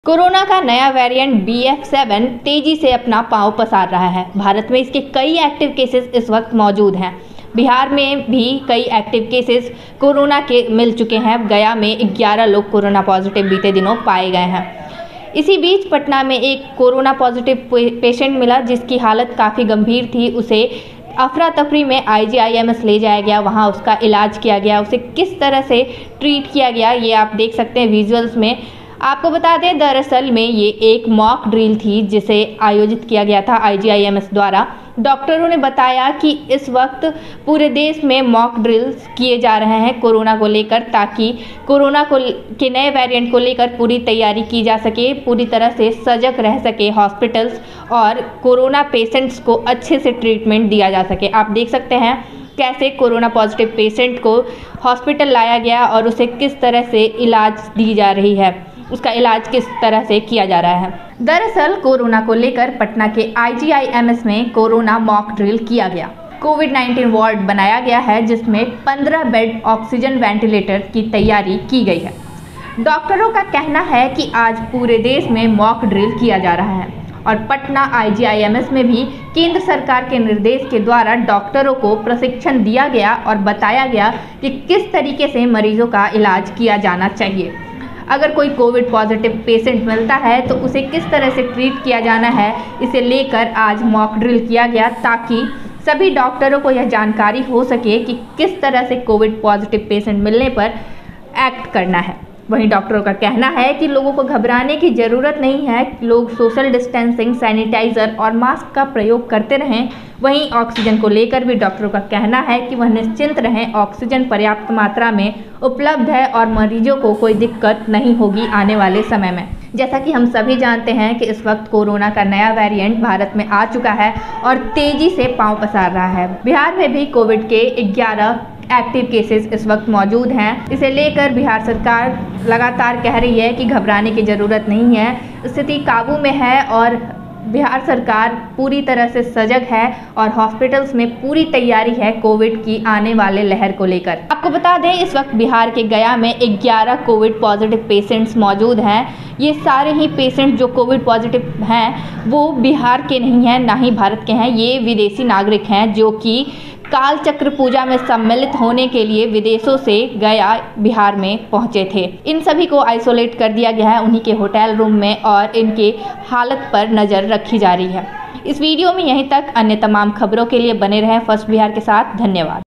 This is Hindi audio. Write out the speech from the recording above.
कोरोना का नया वेरिएंट BF7 तेजी से अपना पांव पसार रहा है। भारत में इसके कई एक्टिव केसेस इस वक्त मौजूद हैं। बिहार में भी कई एक्टिव केसेस कोरोना के मिल चुके हैं। गया में 11 लोग कोरोना पॉजिटिव बीते दिनों पाए गए हैं। इसी बीच पटना में एक कोरोना पॉजिटिव पेशेंट मिला जिसकी हालत काफ़ी गंभीर थी। उसे अफरा तफरी में IGIMS ले जाया गया, वहां उसका इलाज किया गया। उसे किस तरह से ट्रीट किया गया ये आप देख सकते हैं विजुअल्स में। आपको बता दें, दरअसल में ये एक मॉक ड्रिल थी जिसे आयोजित किया गया था IGIMS द्वारा। डॉक्टरों ने बताया कि इस वक्त पूरे देश में मॉक ड्रिल्स किए जा रहे हैं कोरोना को लेकर, ताकि कोरोना के नए वेरिएंट को लेकर पूरी तैयारी की जा सके, पूरी तरह से सजग रह सके हॉस्पिटल्स और कोरोना पेशेंट्स को अच्छे से ट्रीटमेंट दिया जा सके। आप देख सकते हैं कैसे कोरोना पॉजिटिव पेशेंट को हॉस्पिटल लाया गया और उसे किस तरह से इलाज दी जा रही है, उसका इलाज किस तरह से किया जा रहा है। दरअसल कोरोना को लेकर पटना के IGIMS में कोरोना मॉक ड्रिल किया गया। कोविड-19 वार्ड बनाया गया है जिसमें 15 बेड ऑक्सीजन वेंटिलेटर की तैयारी की गई है। डॉक्टरों का कहना है कि आज पूरे देश में मॉक ड्रिल किया जा रहा है और पटना IGIMS में भी केंद्र सरकार के निर्देश के द्वारा डॉक्टरों को प्रशिक्षण दिया गया और बताया गया कि किस तरीके से मरीजों का इलाज किया जाना चाहिए। अगर कोई कोविड पॉजिटिव पेशेंट मिलता है तो उसे किस तरह से ट्रीट किया जाना है, इसे लेकर आज मॉक ड्रिल किया गया ताकि सभी डॉक्टरों को यह जानकारी हो सके कि किस तरह से कोविड पॉजिटिव पेशेंट मिलने पर एक्ट करना है। वहीं डॉक्टरों का कहना है कि लोगों को घबराने की ज़रूरत नहीं है, लोग सोशल डिस्टेंसिंग, सैनिटाइज़र और मास्क का प्रयोग करते रहें। वहीं ऑक्सीजन को लेकर भी डॉक्टरों का कहना है कि वह निश्चिंत रहें, ऑक्सीजन पर्याप्त मात्रा में उपलब्ध है और मरीजों को कोई दिक्कत नहीं होगी आने वाले समय में। जैसा कि हम सभी जानते हैं कि इस वक्त कोरोना का नया वेरिएंट भारत में आ चुका है और तेज़ी से पांव पसार रहा है। बिहार में भी कोविड के 11 एक्टिव केसेस इस वक्त मौजूद हैं। इसे लेकर बिहार सरकार लगातार कह रही है कि घबराने की ज़रूरत नहीं है, स्थिति काबू में है और बिहार सरकार पूरी तरह से सजग है और हॉस्पिटल्स में पूरी तैयारी है कोविड की आने वाले लहर को लेकर। आपको बता दें, इस वक्त बिहार के गया में 11 कोविड पॉजिटिव पेशेंट्स मौजूद हैं। ये सारे ही पेशेंट जो कोविड पॉजिटिव हैं वो बिहार के नहीं हैं, ना ही भारत के हैं। ये विदेशी नागरिक हैं जो कि कालचक्र पूजा में सम्मिलित होने के लिए विदेशों से गया बिहार में पहुंचे थे। इन सभी को आइसोलेट कर दिया गया है उन्हीं के होटल रूम में और इनके हालत पर नज़र रखी जा रही है। इस वीडियो में यहीं तक। अन्य तमाम खबरों के लिए बने रहें फर्स्ट बिहार के साथ। धन्यवाद।